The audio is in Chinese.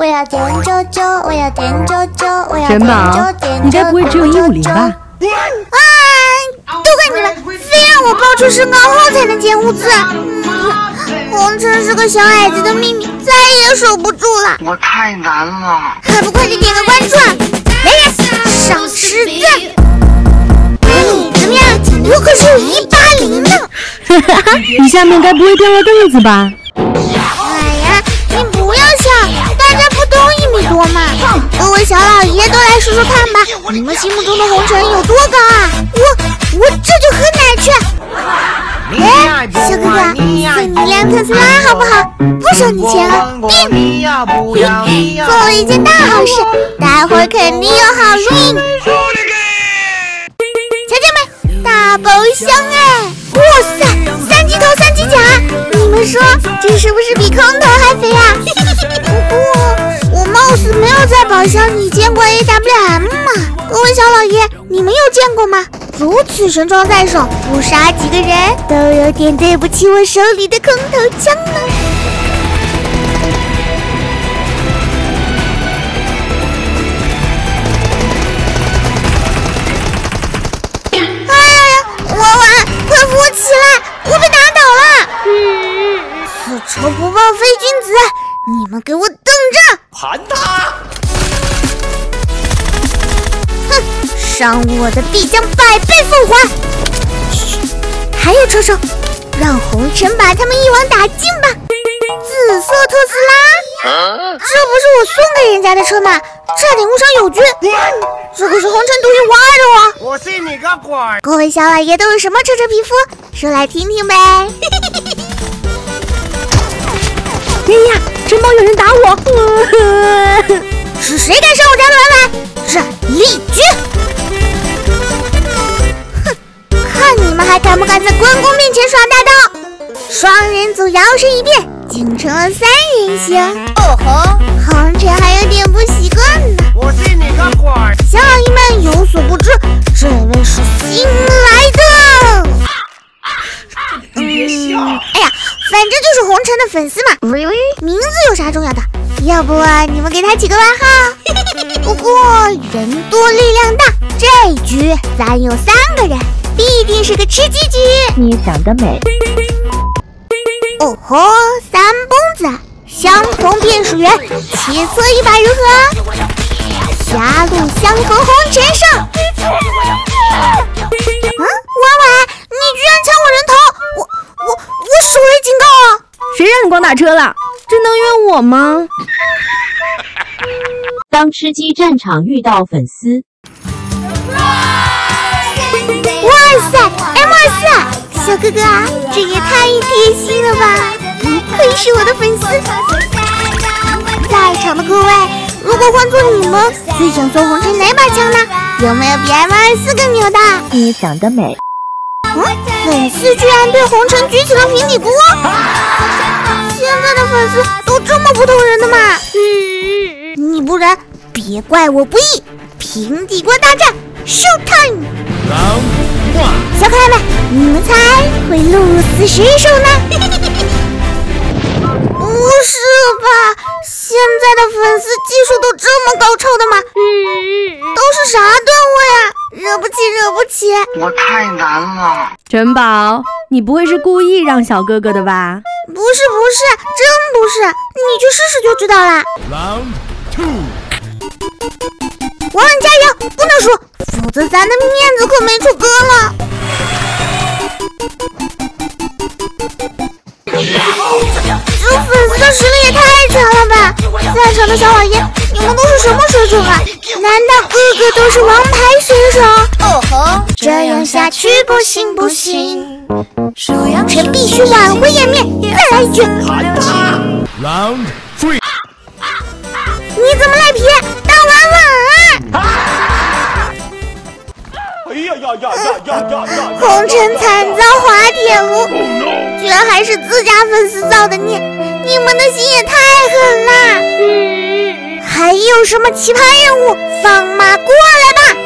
我要点啾啾，我要点啾啾，我要珍宝，你该不会只有150吧？ 啊！都怪你们，非让我报出身高后才能见物字。红尘是个小矮子的秘密，再也守不住了。 我太难了， 还不快点点个关注啊！来人，上吃字。怎么样？我可是有180呢。 你下面该不会掉了凳子吧？ 哎呀，你不要笑，大家不都1米多吗？各位小老爷都来说说看吧，你们心目中的红尘有多高啊？我这就喝奶去。哎，小哥哥，送你辆特斯拉好不好？不收你钱了，定。做了一件大好事，待会儿肯定有好运。小姐们，大包厢哎！哇塞，3级头3级甲，你们说这是不是比空头还肥啊？不过我貌似没有在宝箱里见过 AWM 嘛。各位小老爷，你们有见过吗？如此神装在手，不杀几个人都有点对不起我手里的空头枪呢。快扶我起来！我被打倒了！此仇不报非君子，你们给我等着！ 盘他！ 哼，伤我的必将100倍奉还！嘘，还有车手，让红尘把他们一网打尽吧！紫色特斯拉，这不是我送给人家的车吗？差点误伤友军，这可是红尘独一无二的哦！ 我信你个鬼！ 各位小老爷都有什么车车皮肤？说来听听呗。 哎呀，珍宝有人打我！ 是谁敢上我家的门来？斩立决！哼，看你们还敢不敢在关公面前耍大刀！双人组摇身一变，竟成了3人行。哦吼，红尘还有点不习惯呢。 我信你个鬼！ 小老爷们有所不知，这位是新来的。 别笑！ 哎呀，反正就是红尘的粉丝嘛。名字有啥重要的？要不你们给他起个外号？不过人多力量大，这局咱有3个人，必定是个吃鸡局。 你想得美！ 哦吼，3蹦子，相逢便是缘，切磋一把如何？狭路相逢红尘上。婉婉，你居然抢我人头！我手雷警告啊！ 谁让你光打车了？这能怨我吗？ 当吃鸡战场遇到粉丝， 哇塞 ，M24，小哥哥啊，这也太贴心了吧！不愧是我的粉丝。在场的各位，如果换做你们，最想送红尘哪把枪呢？有没有比 M24 更牛的？ 你想得美！ 粉丝居然对红尘举起了平底锅！现在的粉丝都这么不同人的吗？你不然别怪我不义！平底锅大战 ，Show time！ 小可爱们，你们猜会鹿死谁手呢？不是吧？现在的粉丝技术都这么高超的吗？都是啥段位啊？惹不起，惹不起！ 我太难了。 珍宝，你不会是故意让小哥哥的吧？ 不是，真不是，你去试试就知道啦。婉婉加油，不能输，否则咱的面子可没处搁了。这粉丝的实力也太强了吧！在场的小老爷，你们都是什么水准啊？难道个个都是王牌选手？哦吼，这样下去不行不行，红尘必须挽回颜面，再来一局！你怎么赖皮？大婉婉！ 哎呀呀呀呀呀呀！ 红尘惨遭滑铁卢，居然还是自家粉丝造的孽，你们的心也太狠了！还有什么奇葩任务？放马过来吧！